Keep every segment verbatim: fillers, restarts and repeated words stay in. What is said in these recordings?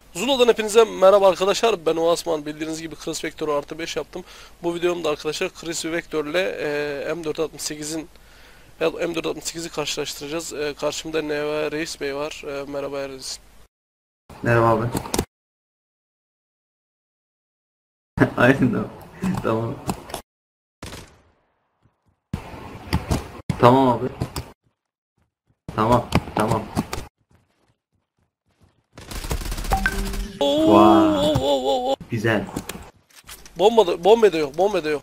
Zula'dan hepinize merhaba arkadaşlar. Ben Osman. Bildiğiniz gibi Chris Vector'u artı beş yaptım. Bu videomda arkadaşlar Chris Vector ile e, M dört altmış sekizin M dört altmış sekizi karşılaştıracağız. E, karşımda Neva Reis Bey var. E, merhaba Reis. Merhaba abi. Aynen abi. Tamam. Tamam abi. Tamam. Tamam. Oo, Vay. oo, oo, oo. Güzel. Bomba da, bomba da yok. Bomba da yok.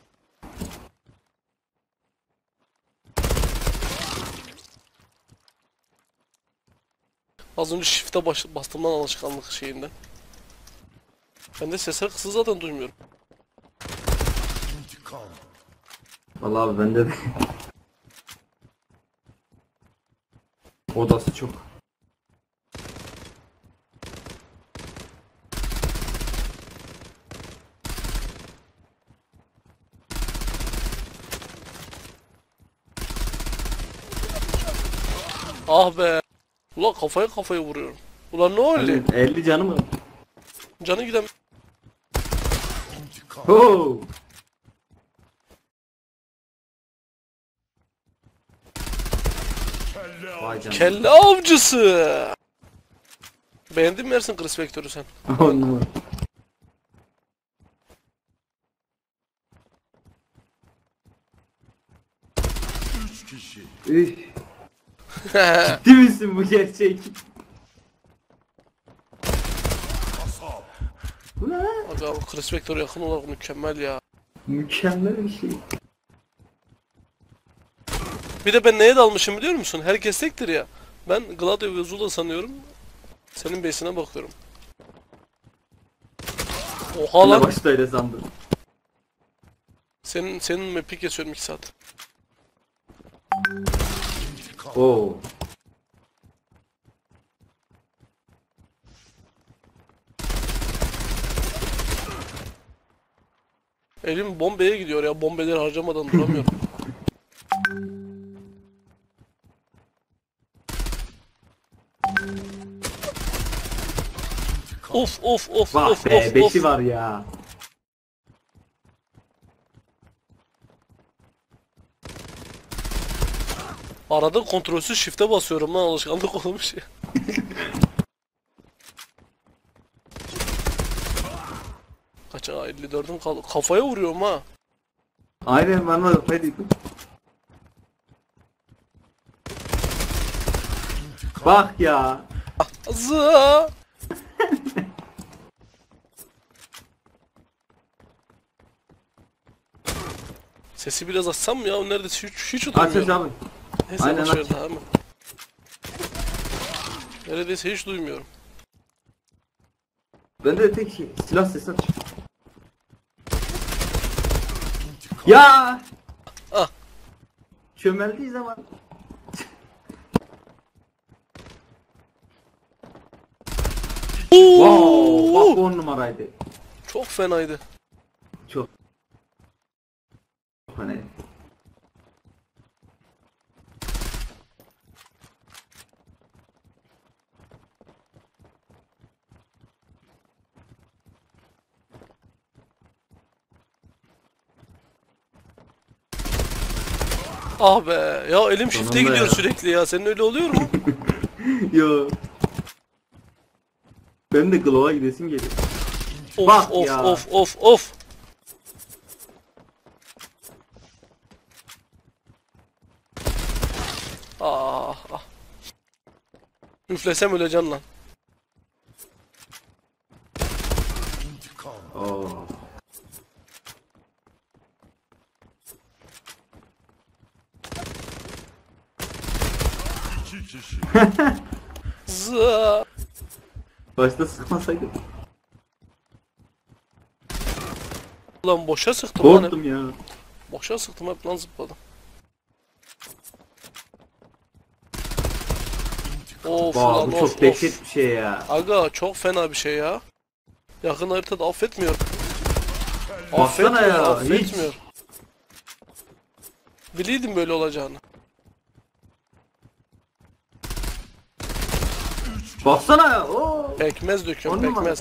Az önce shift'e baş, bastığımdan alışkanlık şeyinden. Ben de sesler kısık zaten duymuyorum. Vallahi abi bende de. Odası çok. Ah be. Ulan kafaya kafaya vuruyorum. Ulan ne oldu? Hani elli canı mı? Canı giden... Ho! Vay canına. Kelle avcısı. Beğendin mi Ersin Chris Vector'u sen? On numara. Üf. Ciddi misin bu gerçek? Bu ne lan? Aga bu Chris Vector'a yakın olarak mükemmel ya. Mükemmel bir şey. Bir de ben neye dalmışım biliyor musun? Herkes tektir ya. Ben Gladio ve Zula sanıyorum. Senin base'ine bakıyorum. Oha Ben de lan. başta öyle sandım. Senin senin map'i kesiyorum iki saat. Oo. Elim bombeye gidiyor ya. Bombeleri harcamadan duramıyorum. Of of of Vah of be, of beşi of. var ya. Arada kontrolsüz shift'e basıyorum lan, alışkanlık olmuş ya. Kaç ha, elli dördüm kaldı. Kafaya vuruyorum ha. Aynen bana da hadi. Bak ya. Zı. Sesi biraz açsam mı ya? Neredeyse hiç, hiç Aç aç duymuyorum. abi. Neyse Aynen boş ver aç. daha mı? Neredeyse hiç duymuyorum. Bende de tek şey silah sesi aç. Ya. Ah. Çömeldiği zaman. Wow, bak on numaraydı. Çok fenaydı. Çok. Hani. Ah be. Ya elim shift'e Sonunda gidiyor ya. sürekli ya. Senin öyle oluyor mu? Yo. Benim de glow'a gidesim geliyor. Of Bak of ya. of of of. Ah ah. Üflesem öleceksin lan. Oo. Zı. Başta sıkmasaydım. Lan boşa sıktım lan hep. Korktum ya. Boşa sıktım hep lan, zıpladım. Of Vay lan bu of çok of. dehşet bir şey ya. Aga çok fena bir şey ya. Yakın haritada affetmiyor. Baksana Affetmiyor, ya, affetmiyor. Biliydim böyle olacağını. Baksana ya. Oo. Pekmez döküyorum, On numara. pekmez.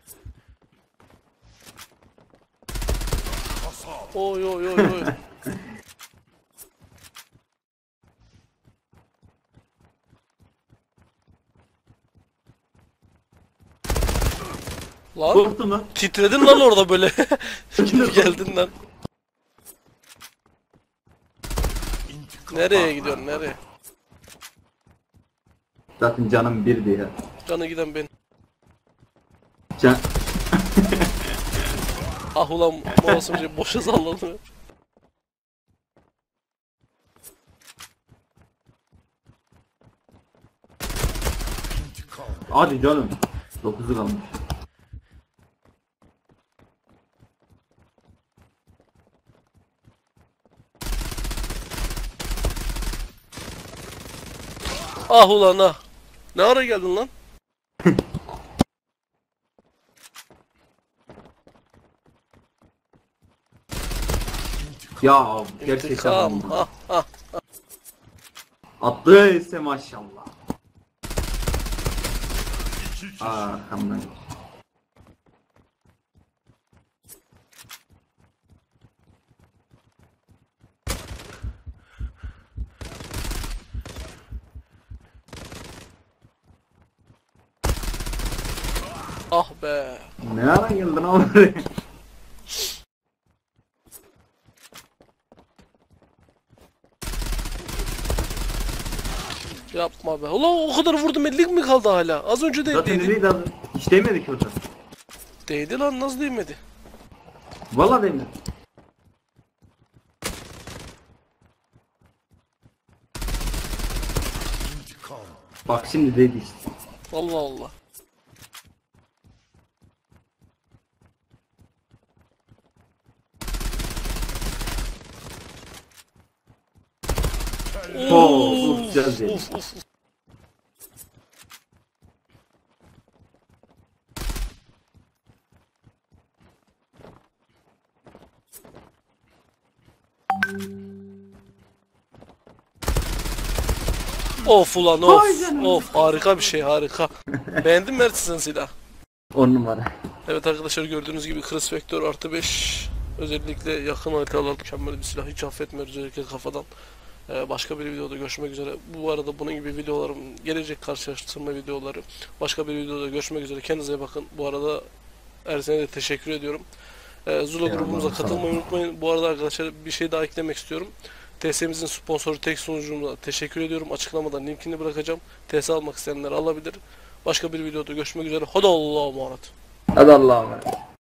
Oy oy oy oy. Lan Korktum lan. titredin lan orada böyle. Gidip geldin lan. Nereye gidiyorsun, nereye? Zaten canım birdi ya. Canı giden ben. Can... Ah ulan mouse'um boşa salladı. Hadi canım. Dokuzu kalmış. Ah ulan ah. Ne ara geldin lan? Ya gerçekten İntikam. aldım. Ah ah. Attığı ise maşallah. Aa kandan. Ah be. Ne ara geldin ama buraya? Yapma be. Ulan o kadar vurdum ellik mi kaldı hala? Az önce de Zaten değdi. nereydi abi? Hiç değmedi ki orada. Değdi lan, nasıl değmedi? Valla değmedi. Bak şimdi değdi işte. Allah Allah. Oo, uf, güzel değdi. Uf uf. Of ulan of. Vay canına. Of harika bir şey, harika. Beğendin mi Ersin sen silah? On numara. Evet arkadaşlar, gördüğünüz gibi Kris Vektör artı beş özellikle yakın haritalar mükemmel bir silah, hiç affetmiyoruz özellikle kafadan. Ee, başka bir videoda görüşmek üzere. Bu arada bunun gibi videolarım gelecek, karşılaştırma videoları. Başka bir videoda görüşmek üzere. Kendinize iyi bakın. Bu arada Ersin'e de teşekkür ediyorum. Ee, Zula Eyvallah, grubumuza sağ ol. katılmayı unutmayın. Bu arada arkadaşlar bir şey daha eklemek istiyorum. T S'mizin sponsoru tek sunucumuza teşekkür ediyorum. Açıklamadan linkini bırakacağım. T S almak isteyenler alabilir. Başka bir videoda görüşmek üzere. Hadi Allah'a emanet. Hadi Allah'a emanet.